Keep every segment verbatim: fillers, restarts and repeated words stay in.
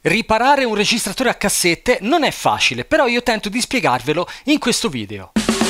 Riparare un registratore a cassette non è facile, però io tento di spiegarvelo in questo video.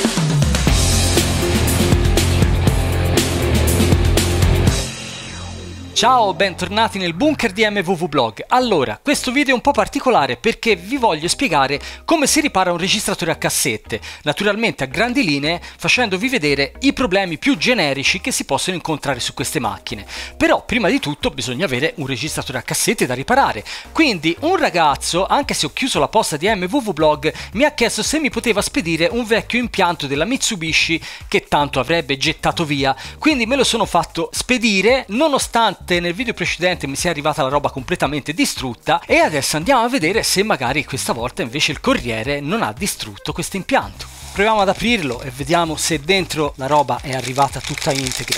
Ciao, bentornati nel bunker di M V V Blog. Allora, questo video è un po' particolare perché vi voglio spiegare come si ripara un registratore a cassette, naturalmente a grandi linee, facendovi vedere i problemi più generici che si possono incontrare su queste macchine. Però, prima di tutto, bisogna avere un registratore a cassette da riparare. Quindi, un ragazzo, anche se ho chiuso la posta di M V V Blog, mi ha chiesto se mi poteva spedire un vecchio impianto della Mitsubishi che tanto avrebbe gettato via. Quindi me lo sono fatto spedire, nonostante nel video precedente mi sia arrivata la roba completamente distrutta, e adesso andiamo a vedere se magari questa volta invece il corriere non ha distrutto questo impianto. Proviamo ad aprirlo e vediamo se dentro la roba è arrivata tutta integra,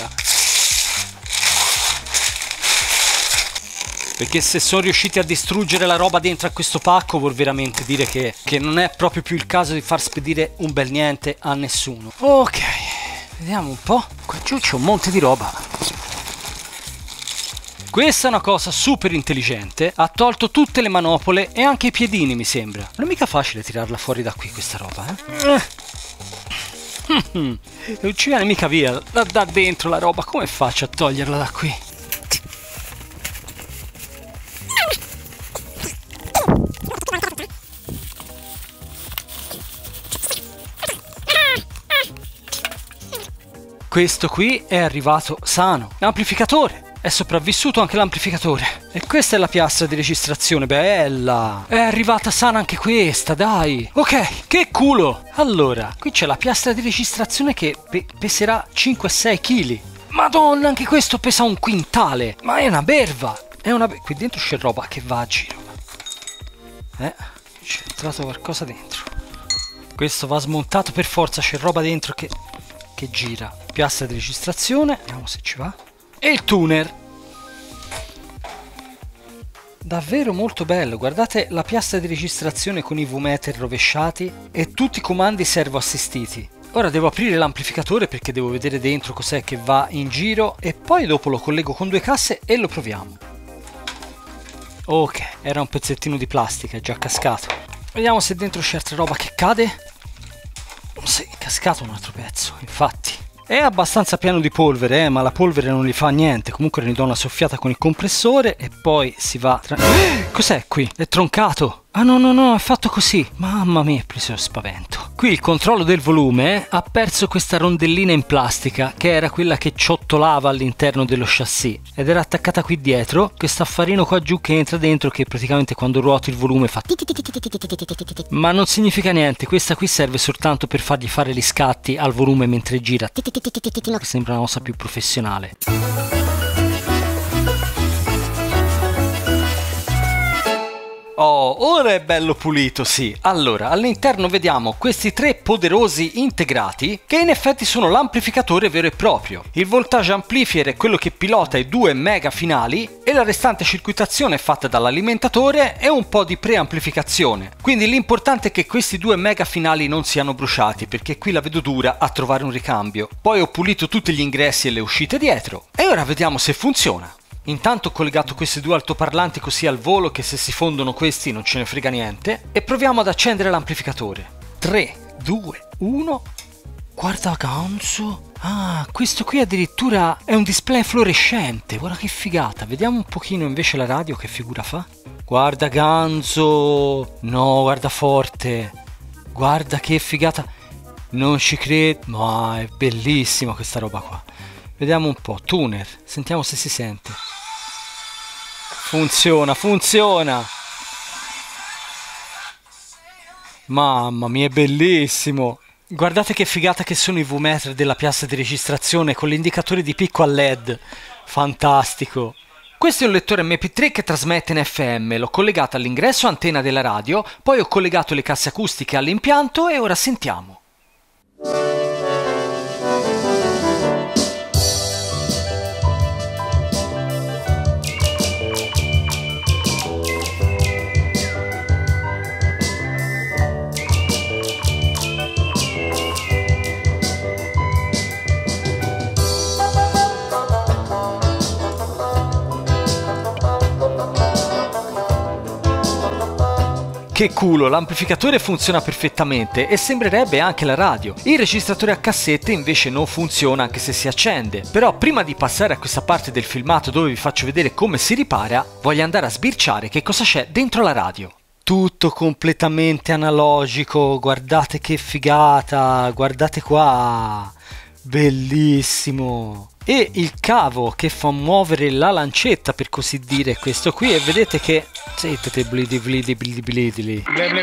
perché se sono riusciti a distruggere la roba dentro a questo pacco vuol veramente dire che, che non è proprio più il caso di far spedire un bel niente a nessuno. Ok, vediamo un po'. Qua giù c'è un monte di roba. Questa è una cosa super intelligente, ha tolto tutte le manopole e anche i piedini, mi sembra. Non è mica facile tirarla fuori da qui questa roba, eh? Non ci viene mica via da, da dentro la roba, come faccio a toglierla da qui? Questo qui è arrivato sano, l'amplificatore. È sopravvissuto anche l'amplificatore. E questa è la piastra di registrazione, bella! È arrivata sana anche questa, dai! Ok, che culo! Allora, qui c'è la piastra di registrazione che pe peserà cinque sei chili. Madonna, anche questo pesa un quintale! Ma è una berva! È una be qui dentro c'è roba che va a giro. Eh, c'è entrato qualcosa dentro. Questo va smontato per forza, c'è roba dentro che, che gira. Piastra di registrazione, vediamo se ci va. E il tuner, davvero molto bello. Guardate la piastra di registrazione con i V-meter rovesciati e tutti i comandi servo assistiti. Ora devo aprire l'amplificatore perché devo vedere dentro cos'è che va in giro e poi dopo lo collego con due casse e lo proviamo. Ok, era un pezzettino di plastica, è già cascato. Vediamo se dentro c'è altra roba che cade. Sì, è cascato un altro pezzo, infatti. È abbastanza pieno di polvere, eh, ma la polvere non gli fa niente. Comunque ne do una soffiata con il compressore e poi si va tra... Cos'è qui? È troncato! Ah no no no, è fatto così! Mamma mia, ho preso spavento. Qui il controllo del volume ha perso questa rondellina in plastica che era quella che ciottolava all'interno dello chassis ed era attaccata qui dietro, questo affarino qua giù che entra dentro che praticamente quando ruoti il volume fa... Ma non significa niente, questa qui serve soltanto per fargli fare gli scatti al volume mentre gira. Sembra una cosa più professionale. Oh, ora è bello pulito, sì. Allora, all'interno vediamo questi tre poderosi integrati che in effetti sono l'amplificatore vero e proprio. Il voltage amplifier è quello che pilota i due mega finali e la restante circuitazione è fatta dall'alimentatore e un po' di preamplificazione. Quindi l'importante è che questi due mega finali non siano bruciati, perché qui la vedo dura a trovare un ricambio. Poi ho pulito tutti gli ingressi e le uscite dietro e ora vediamo se funziona. Intanto ho collegato questi due altoparlanti così al volo che se si fondono questi non ce ne frega niente e proviamo ad accendere l'amplificatore. tre, due, uno. Guarda ganzo. Ah, questo qui addirittura è un display fluorescente. Guarda che figata. Vediamo un pochino invece la radio che figura fa. Guarda ganzo. No, guarda forte. Guarda che figata. Non ci credo. Ma è bellissima questa roba qua. Vediamo un po'. Tuner. Sentiamo se si sente. Funziona, funziona! Mamma mia, è bellissimo! Guardate che figata che sono i V-meter della piastra di registrazione con l'indicatore di picco a L E D. Fantastico! Questo è un lettore M P tre che trasmette in F M, l'ho collegato all'ingresso antenna della radio, poi ho collegato le casse acustiche all'impianto e ora sentiamo. Che culo, l'amplificatore funziona perfettamente e sembrerebbe anche la radio. Il registratore a cassette invece non funziona anche se si accende. Però prima di passare a questa parte del filmato dove vi faccio vedere come si ripara, voglio andare a sbirciare che cosa c'è dentro la radio. Tutto completamente analogico, guardate che figata, guardate qua, bellissimo. E il cavo che fa muovere la lancetta, per così dire, è questo qui, e vedete che sentite blidi blidi blidi blidi.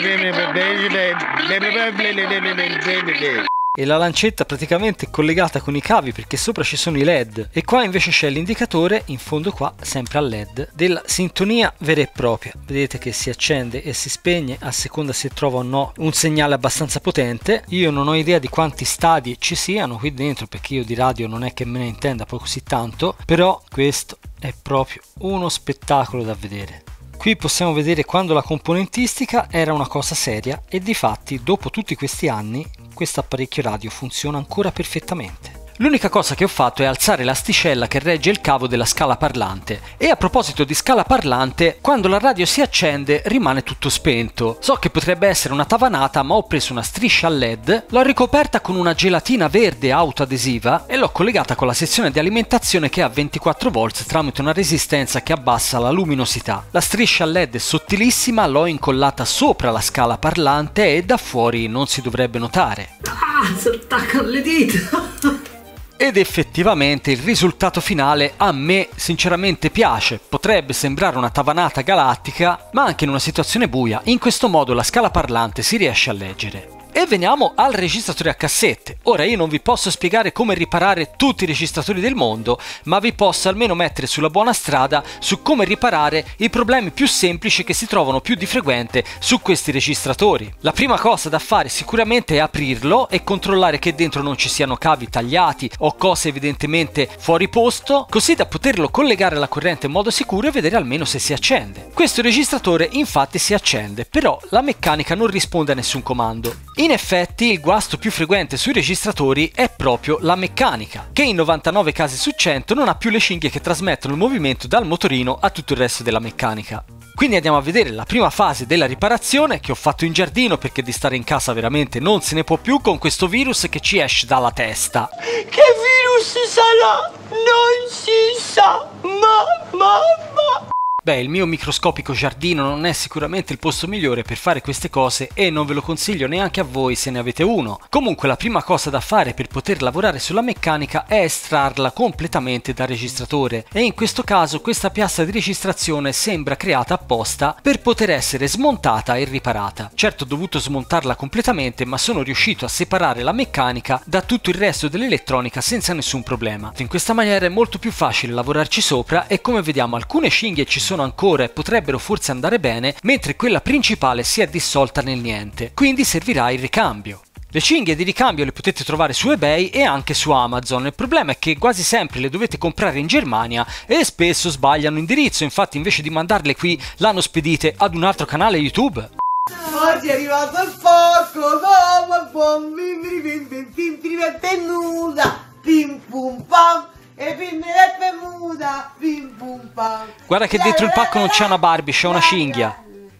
E la lancetta praticamente è collegata con i cavi perché sopra ci sono i led, e qua invece c'è l'indicatore, in fondo qua, sempre al led, della sintonia vera e propria. Vedete che si accende e si spegne a seconda se trova o no un segnale abbastanza potente. Io non ho idea di quanti stadi ci siano qui dentro perché io di radio non è che me ne intenda poi così tanto, però questo è proprio uno spettacolo da vedere. Qui possiamo vedere quando la componentistica era una cosa seria e difatti dopo tutti questi anni questo apparecchio radio funziona ancora perfettamente. L'unica cosa che ho fatto è alzare l'asticella che regge il cavo della scala parlante. E a proposito di scala parlante, quando la radio si accende rimane tutto spento. So che potrebbe essere una tavanata, ma ho preso una striscia a led, l'ho ricoperta con una gelatina verde autoadesiva e l'ho collegata con la sezione di alimentazione che ha ventiquattro volt tramite una resistenza che abbassa la luminosità. La striscia a led è sottilissima, l'ho incollata sopra la scala parlante e da fuori non si dovrebbe notare. Ah, si attaccano le dita! Ed effettivamente il risultato finale a me sinceramente piace. Potrebbe sembrare una tavanata galattica, ma anche in una situazione buia, in questo modo la scala parlante si riesce a leggere. E veniamo al registratore a cassette. Ora io non vi posso spiegare come riparare tutti i registratori del mondo, ma vi posso almeno mettere sulla buona strada su come riparare i problemi più semplici che si trovano più di frequente su questi registratori. La prima cosa da fare sicuramente è aprirlo e controllare che dentro non ci siano cavi tagliati o cose evidentemente fuori posto, così da poterlo collegare alla corrente in modo sicuro e vedere almeno se si accende. Questo registratore infatti si accende, però la meccanica non risponde a nessun comando. In effetti il guasto più frequente sui registratori è proprio la meccanica, che in novantanove casi su cento non ha più le cinghie che trasmettono il movimento dal motorino a tutto il resto della meccanica. Quindi andiamo a vedere la prima fase della riparazione, che ho fatto in giardino perché di stare in casa veramente non se ne può più con questo virus che ci esce dalla testa. Che virus sarà? Non si sa, ma, ma, ma... Beh, il mio microscopico giardino non è sicuramente il posto migliore per fare queste cose e non ve lo consiglio neanche a voi se ne avete uno. Comunque la prima cosa da fare per poter lavorare sulla meccanica è estrarla completamente dal registratore, e in questo caso questa piastra di registrazione sembra creata apposta per poter essere smontata e riparata. Certo, ho dovuto smontarla completamente, ma sono riuscito a separare la meccanica da tutto il resto dell'elettronica senza nessun problema. In questa maniera è molto più facile lavorarci sopra e come vediamo alcune cinghie ci sono ancora e potrebbero forse andare bene, mentre quella principale si è dissolta nel niente, quindi servirà il ricambio. Le cinghie di ricambio le potete trovare su eBay e anche su Amazon. Il problema è che quasi sempre le dovete comprare in Germania e spesso sbagliano indirizzo, infatti invece di mandarle qui l'hanno spedite ad un altro canale YouTube. Oggi è arrivato il fuoco, come buon bim bim bim bim bim tenuta, pim pum pam. E pinnerebbe muda, pim pum pam. Guarda che dentro il pacco non c'è una Barbie, c'è una cinghia.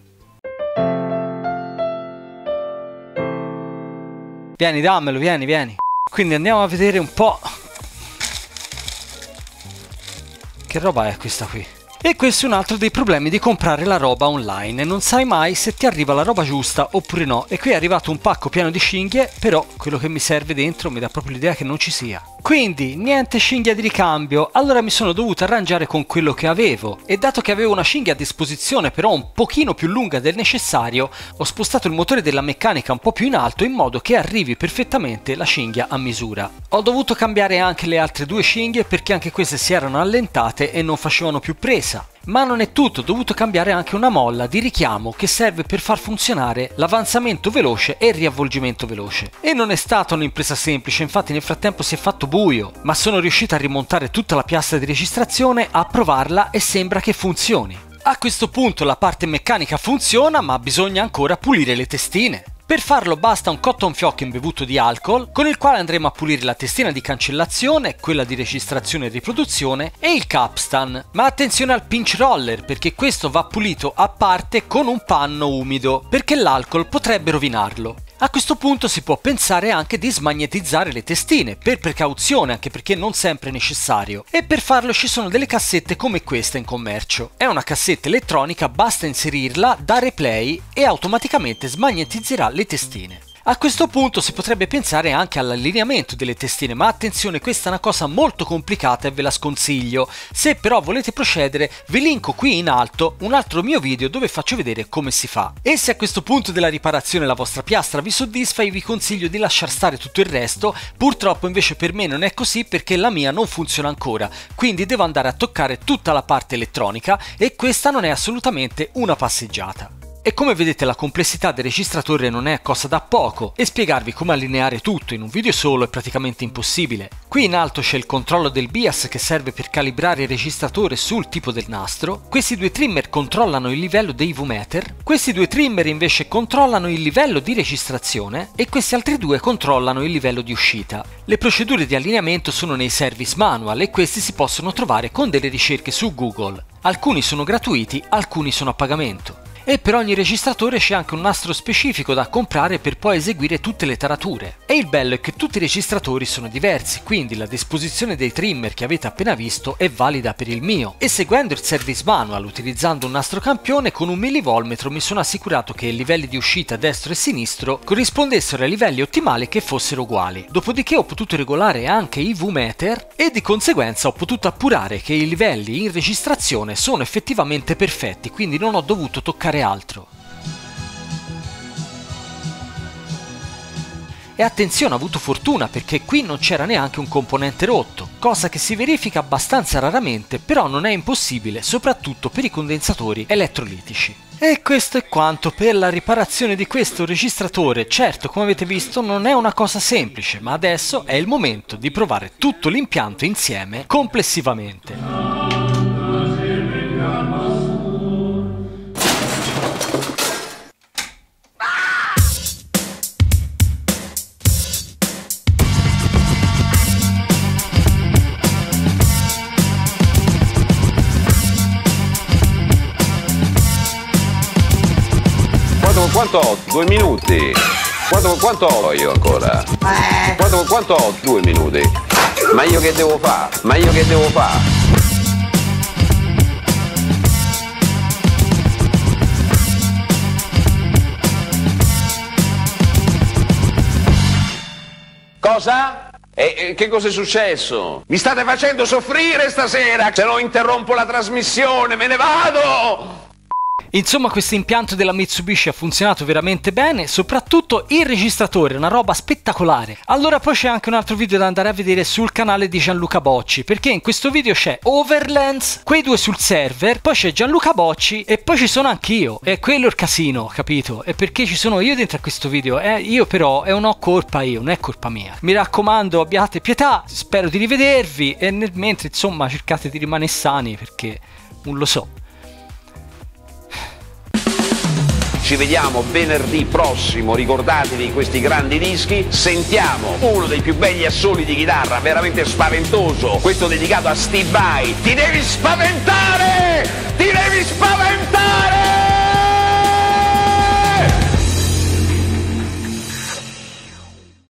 Vieni, dammelo, vieni, vieni. Quindi andiamo a vedere un po' che roba è questa qui. E questo è un altro dei problemi di comprare la roba online, non sai mai se ti arriva la roba giusta oppure no. E qui è arrivato un pacco pieno di cinghie, però quello che mi serve dentro mi dà proprio l'idea che non ci sia. Quindi niente cinghia di ricambio, allora mi sono dovuto arrangiare con quello che avevo, e dato che avevo una cinghia a disposizione però un pochino più lunga del necessario, ho spostato il motore della meccanica un po' più in alto in modo che arrivi perfettamente la cinghia a misura. Ho dovuto cambiare anche le altre due cinghie perché anche queste si erano allentate e non facevano più presa. Ma non è tutto, ho dovuto cambiare anche una molla di richiamo che serve per far funzionare l'avanzamento veloce e il riavvolgimento veloce. E non è stata un'impresa semplice, infatti nel frattempo si è fatto buio, ma sono riuscito a rimontare tutta la piastra di registrazione, a provarla e sembra che funzioni. A questo punto la parte meccanica funziona, ma bisogna ancora pulire le testine. Per farlo basta un cotton fioc imbevuto di alcol, con il quale andremo a pulire la testina di cancellazione, quella di registrazione e riproduzione e il capstan. Ma attenzione al pinch roller, perché questo va pulito a parte con un panno umido, perché l'alcol potrebbe rovinarlo. A questo punto si può pensare anche di smagnetizzare le testine, per precauzione, anche perché non sempre è necessario, e per farlo ci sono delle cassette come questa in commercio. È una cassetta elettronica, basta inserirla, dare play e automaticamente smagnetizzerà le testine. A questo punto si potrebbe pensare anche all'allineamento delle testine, ma attenzione, questa è una cosa molto complicata e ve la sconsiglio. Se però volete procedere, vi linko qui in alto un altro mio video dove faccio vedere come si fa. E se a questo punto della riparazione la vostra piastra vi soddisfa, io vi consiglio di lasciar stare tutto il resto. Purtroppo invece per me non è così, perché la mia non funziona ancora, quindi devo andare a toccare tutta la parte elettronica e questa non è assolutamente una passeggiata. E come vedete la complessità del registratore non è cosa da poco e spiegarvi come allineare tutto in un video solo è praticamente impossibile. Qui in alto c'è il controllo del bias che serve per calibrare il registratore sul tipo del nastro, questi due trimmer controllano il livello dei I V meter, questi due trimmer invece controllano il livello di registrazione e questi altri due controllano il livello di uscita. Le procedure di allineamento sono nei service manual e questi si possono trovare con delle ricerche su Google. Alcuni sono gratuiti, alcuni sono a pagamento. E per ogni registratore c'è anche un nastro specifico da comprare per poi eseguire tutte le tarature. E il bello è che tutti i registratori sono diversi, quindi la disposizione dei trimmer che avete appena visto è valida per il mio. E seguendo il service manual utilizzando un nastro campione con un millivolmetro mi sono assicurato che i livelli di uscita destro e sinistro corrispondessero ai livelli ottimali che fossero uguali. Dopodiché ho potuto regolare anche i I V meter e di conseguenza ho potuto appurare che i livelli in registrazione sono effettivamente perfetti, quindi non ho dovuto toccare altro. E attenzione, ho avuto fortuna perché qui non c'era neanche un componente rotto, cosa che si verifica abbastanza raramente, però non è impossibile, soprattutto per i condensatori elettrolitici. E questo è quanto per la riparazione di questo registratore. Certo, come avete visto non è una cosa semplice, ma adesso è il momento di provare tutto l'impianto insieme complessivamente. Quanto ho? Due minuti. Quanto, quanto ho io ancora? Quanto, quanto ho? Due minuti. Ma io che devo fare? Ma io che devo fare? Cosa? E, e che cosa è successo? Mi state facendo soffrire stasera! Se no interrompo la trasmissione, me ne vado! Insomma, questo impianto della Mitsubishi ha funzionato veramente bene, soprattutto il registratore, una roba spettacolare. Allora poi c'è anche un altro video da andare a vedere sul canale di Gianluca Bocci, perché in questo video c'è Overlands, quei due sul server, poi c'è Gianluca Bocci e poi ci sono anch'io. E quello è il casino, capito? E perché ci sono io dentro a questo video? Eh, io però eh, non ho colpa io, non è colpa mia. Mi raccomando, abbiate pietà, spero di rivedervi e nel mentre insomma cercate di rimanere sani, perché non lo so. Ci vediamo venerdì prossimo, ricordatevi questi grandi dischi, sentiamo uno dei più belli assoli di chitarra, veramente spaventoso, questo dedicato a Steve Vai. Ti devi spaventare! Ti devi spaventare!